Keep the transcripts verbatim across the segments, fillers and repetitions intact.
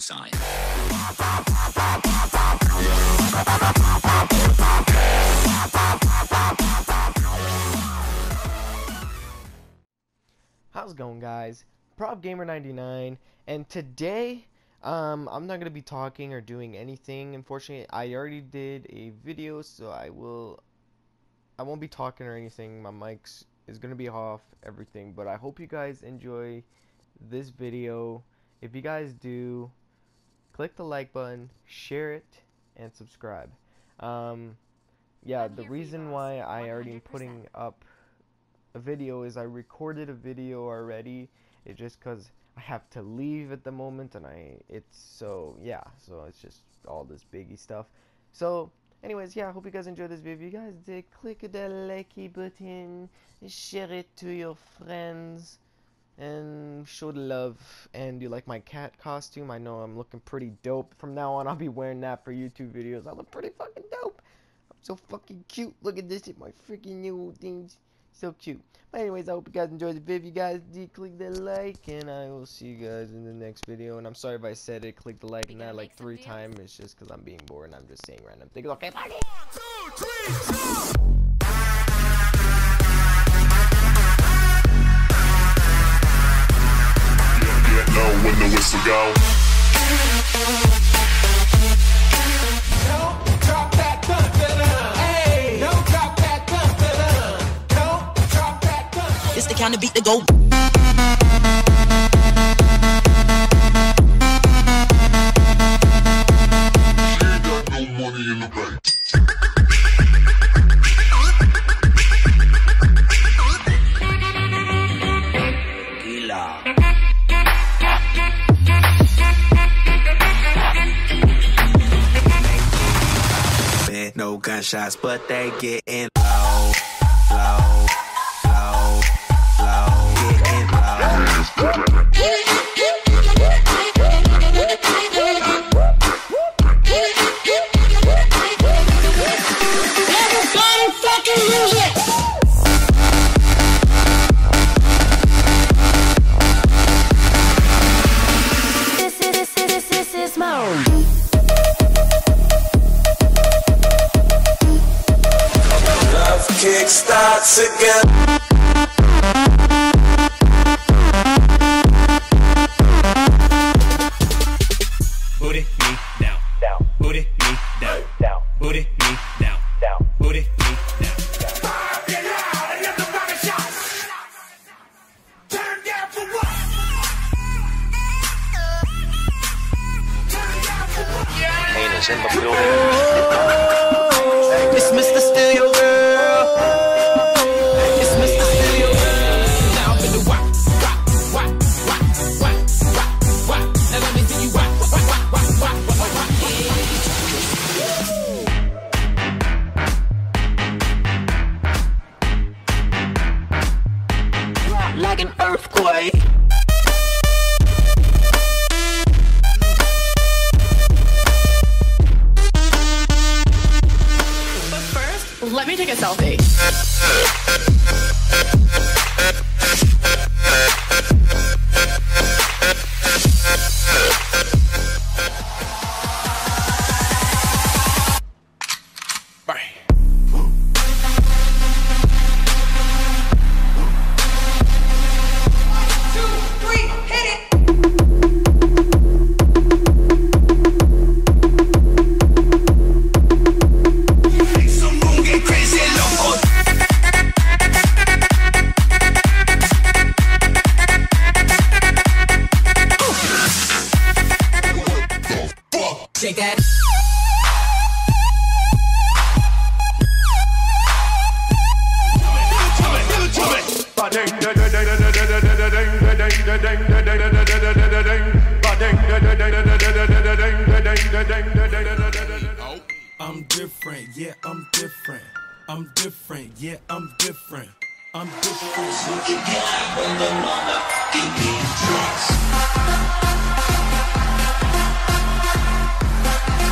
side. How's it going, guys? Propgamer ninety-nine, and today um, I'm not gonna be talking or doing anything. Unfortunately, I already did a video, so I will I won't be talking or anything. My mic's is gonna be off, everything. But I hope you guys enjoy this video. If you guys do, click the like button, share it, and subscribe. Um, yeah, the reason why I already am putting up a video is I recorded a video already. It's just because I have to leave at the moment, and I it's so yeah so it's just all this biggie stuff. So anyways, yeah, I hope you guys enjoyed this video. If you guys did, click the likey button, share it to your friends, and show the love. And you like my cat costume? I know I'm looking pretty dope. From now on, I'll be wearing that for YouTube videos. I look pretty fucking dope. I'm so fucking cute. Look at this, at my freaking new things. So cute. But anyways, I hope you guys enjoyed the video. If you guys did, click the like, and I will see you guys in the next video. And I'm sorry if I said it, click the like and that like three times. It's just because I'm being bored and I'm just saying random things. Okay, bye. One, two, three, four. You know when the whistle go. Don't drop that gun, hey, don't drop that gun, don't drop that gun. It's the kind of beat to go. She ain't got no money in the bank. No gunshots, but they getting low, low, low, low, getting low. Everybody fucking lose it. This is this is this is this mode. Kick starts again. Booty me down, down. Booty me down, down. Booty me down, down. Booty me down. Fire it out and let the rocket shots. Turn down for what? Turn down for what? Yeah. Nina's in the building. It's Mister Steal Your Girl. It's Mister Steal Your Girl. Now I'm finna whack, whack, whack, whack, whack, whack, whack. Now let me see you whack, whack, whack, whack, whack, whack, whack. Like an earthquake. But first, let me take a selfie. Shake that. I'm different, yeah, I'm different. I'm different, yeah, I'm different. I'm different. So you got on the mother, give me tricks.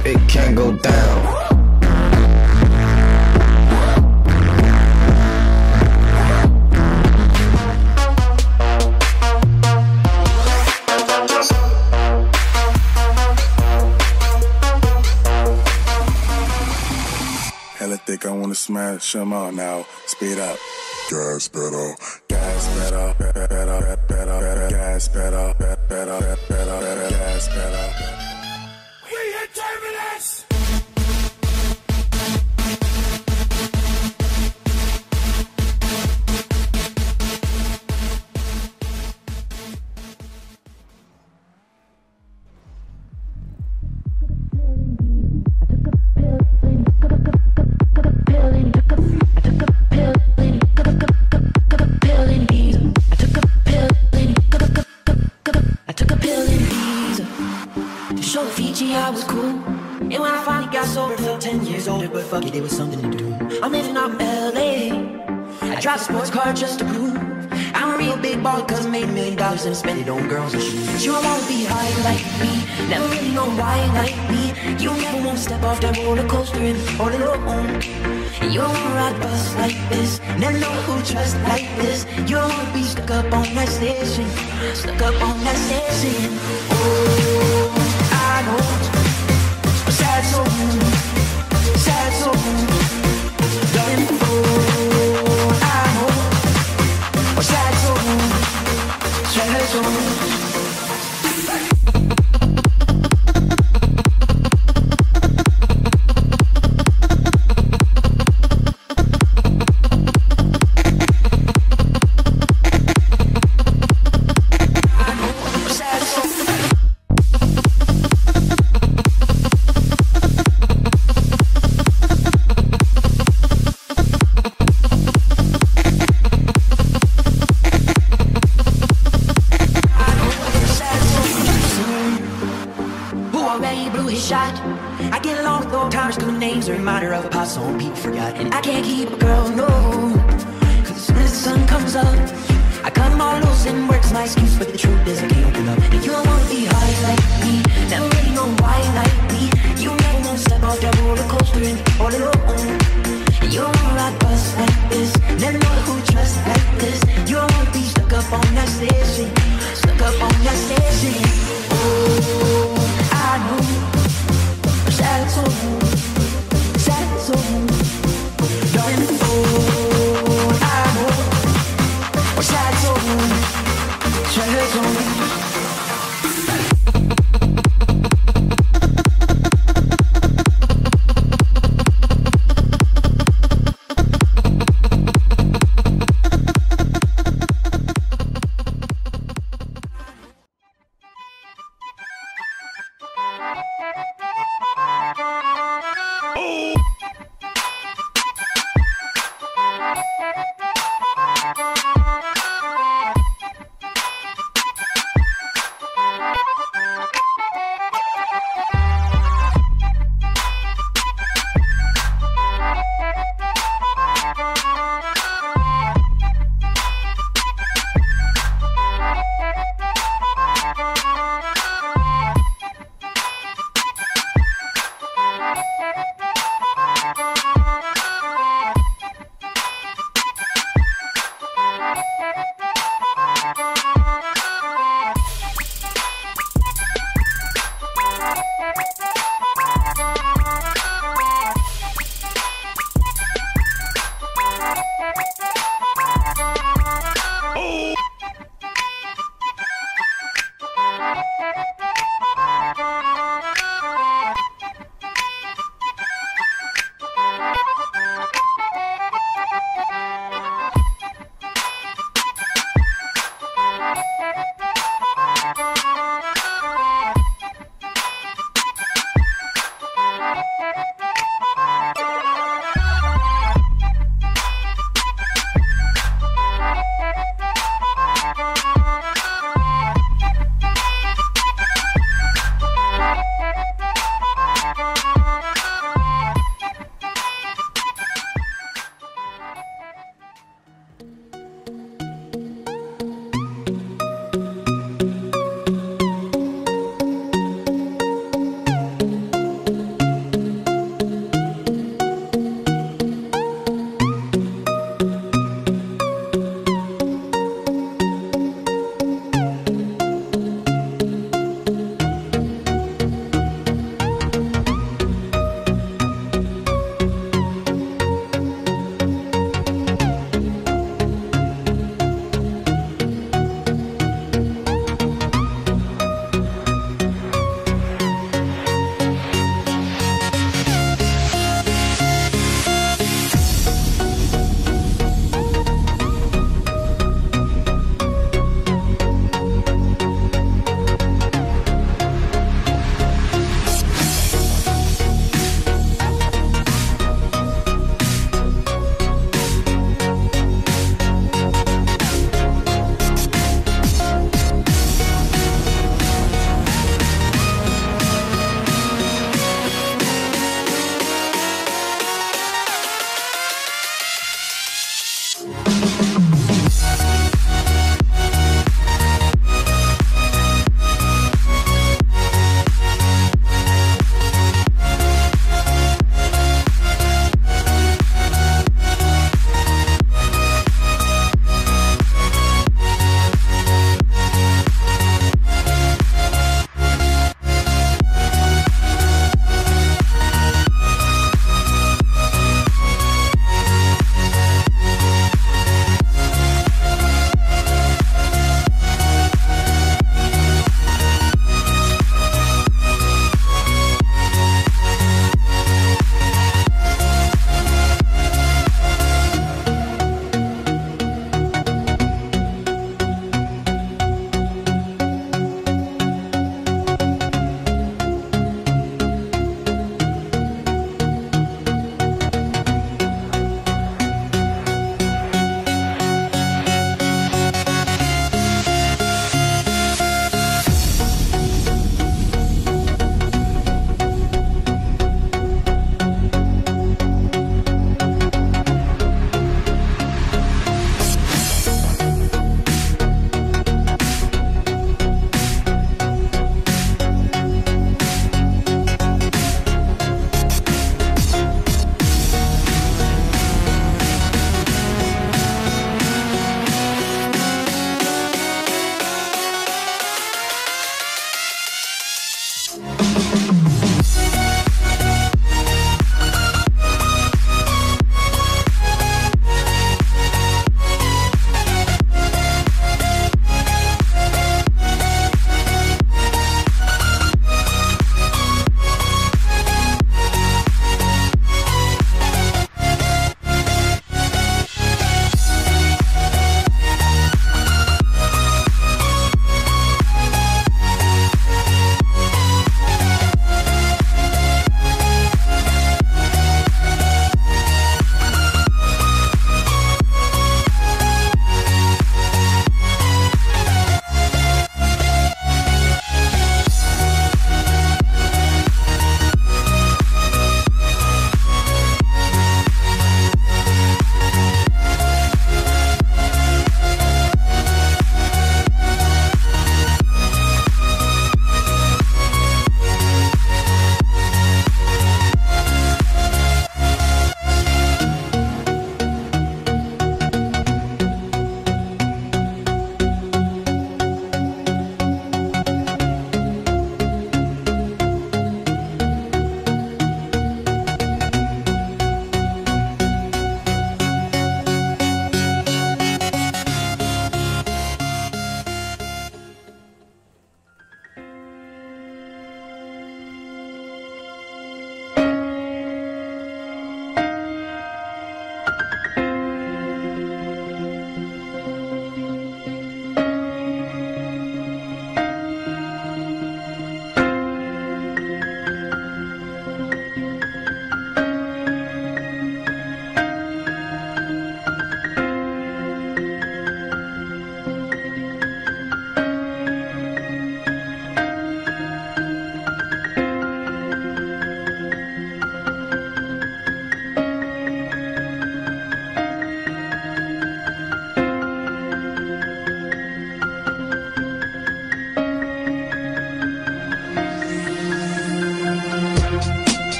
it can't go down. Hella thick, I wanna smash them all now. Speed up. Gas pedal, gas pedal, pedal, pedal, pedal, gas pedal, pedal, pedal, pedal, gas pedal. We hit terminus! Show Fiji I was cool. And when I finally got sober, felt ten years older, but fuck it, it was something to do. I'm living out in L A. I drive a sports car just to prove I'm a real big baller, cause I made a million dollars and spent it on girls and shoes. You don't wanna be high like me, never really know why like me. You don't ever wanna step off that roller coaster and all alone. You don't wanna ride a bus like this, never know who trust like this. You don't wanna be stuck up on that station, stuck up on that station. Oh, I know, a sad soul, sad soul, darling. Oh, I know, a sad soul, sad soul. I get along with old timers, cause names are a reminder of a past song people forgot. And I can't keep a girl, no, cause as soon as the sun comes up, I cut them all loose and work's my excuse. But the truth is I can't open up. And you don't wanna be high like me, never really know why like me.